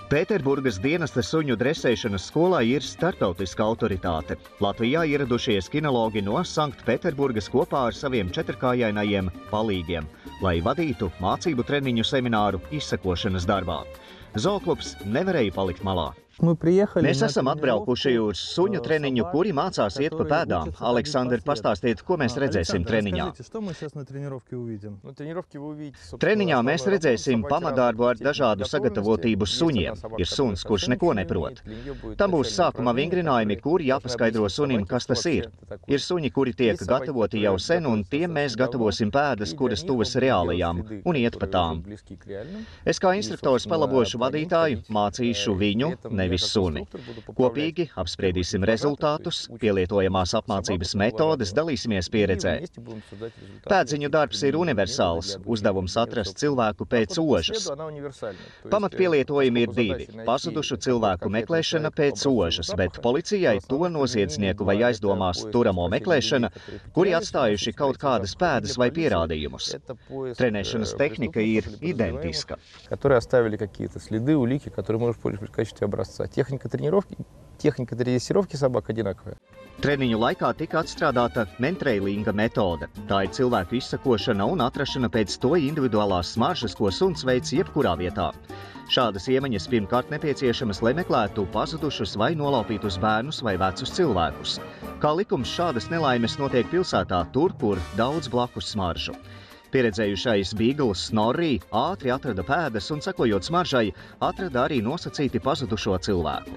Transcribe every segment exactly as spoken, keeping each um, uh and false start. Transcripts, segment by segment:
Pēterburgas dienesta suņu dresēšanas skolā ir starptautiska autoritāte. Latvijā ieradušies kinologi no Sanktpēterburgas kopā ar saviem četrkājainajiem palīgiem, lai vadītu mācību treniņu semināru izsekošanas darbā. Zooklubs nevarēja palikt malā. Mēs esam atbraukuši uz suņu treniņu, kuri mācās iet pa pēdām. Aleksandr, pastāstiet, ko mēs redzēsim treniņā. Treniņā mēs redzēsim pamatdarbu ar dažādu sagatavotību suņiem. Ir suns, kurš neko neprot. Tam būs sākuma vingrinājumi, kuri jāpaskaidro sunim, kas tas ir. Ir suņi, kuri tiek gatavoti jau sen, un tiem mēs gatavosim pēdas, kuras tuvas reālajām, un iet pa tām. Es kā instruktors palabošu vadītāju, mācīšu viņu, nevis suni. Kopīgi apspriedīsim rezultātus, pielietojamās apmācības metodes, dalīsimies pieredzē. Pēdziņu darbs ir universāls, uzdevums atrast cilvēku pēc ožas. Pamatpielietojumi ir divi – pazudušu cilvēku meklēšana pēc ožas, bet policijai to noziedznieku vai aizdomās turamo meklēšana, kuri atstājuši kaut kādas pēdas vai pierādījumus. Trenēšanas tehnika ir identiska. Техника тренировки, техника дрессировки собак одинаковая. Treniņu laikā tika atstrādāta mentreilinga metode. Tā ir cilvēku izsakošana un atrašana pēc to individuālās smaržas, ko suns veic jebkurā vietā. Šādas iemaņas pirmkārt nepieciešamas, lai meklētu pazudušus vai nolaupītus bērnus vai vecus cilvēkus. Kā likums, šādas nelaimes notiek pilsētā tur, kur daudz blakus smaržu. Pieredzējušais Bīgls Snorri ātri atrada pēdas un, sekojot smaržai, atrada arī nosacīti pazudušo cilvēku.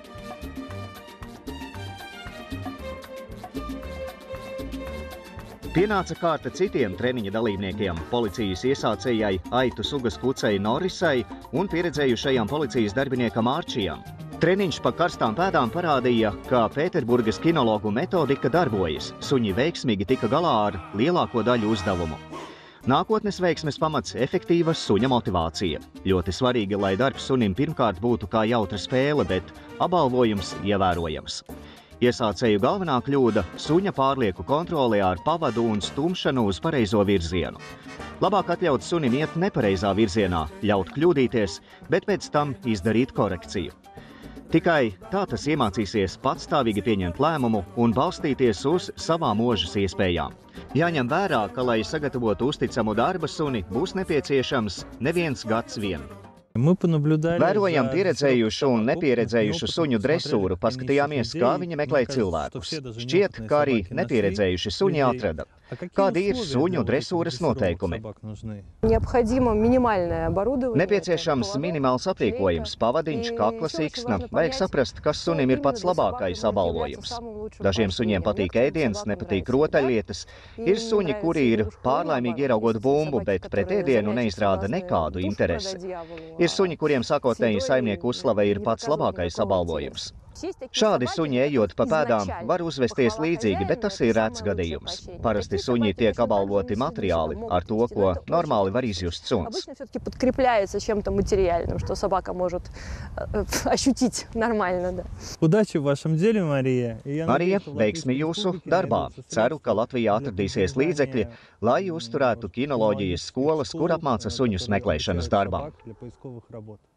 Pienāca kārta citiem treniņa dalībniekiem – policijas iesācējai aitu sugas kucei Norrisai un pieredzējušajam policijas darbiniekam Ārčijam. Treniņš pa karstām pēdām parādīja, ka Pēterburgas kinologu metodika darbojas. Suņi veiksmīgi tika galā ar lielāko daļu uzdevumu. Nākotnes veiksmes pamats – efektīva suņa motivācija. Ļoti svarīgi, lai darbs sunim pirmkārt būtu kā jautra spēle, bet apbalvojums ievērojams. Iesācēju galvenā kļūda – suņa pārlieku kontrole ar pavadu un stumšanu uz pareizo virzienu. Labāk atļaut sunim iet nepareizā virzienā, ļaut kļūdīties, bet pēc tam izdarīt korekciju. Tikai tā tas iemācīsies patstāvīgi pieņemt lēmumu un balstīties uz savām mūžas iespējām. Jāņem vērā, ka, lai sagatavotu uzticamu darba suni, būs nepieciešams neviens gads vien. Vērojam pieredzējušu un nepieredzējušu suņu dresūru, paskatījāmies, kā viņi meklē cilvēkus. Šķiet, ka arī nepieredzējuši suņi atrada. Kādi ir suņu dresūras noteikumi? Nepieciešams minimāls aprīkojums, pavadiņš, kakla siksna. Vajag saprast, kas sunim ir pats labākais apbalvojums. Dažiem suņiem patīk ēdiens, nepatīk rotaļlietas. Ir suņi, kuri ir pārlaimīgi ieraugot bumbu, bet pret ēdienu neizrāda nekādu interesi. Ir suņi, kuriem sākotnēji saimnieku uzslava ir pats labākais apbalvojums. Šādi suņi, ejot pa pēdām, var uzvesties līdzīgi, bet tas ir rēts gadījums. Parasti suņi tiek apbalvoti materiāli ar to, ko normāli var izjust suns. Marija, veiksmi jūsu darbā. Ceru, ka Latvijā atradīsies līdzekļi, lai uzturētu kinoloģijas skolas, kur apmāca suņus meklēšanas darbā.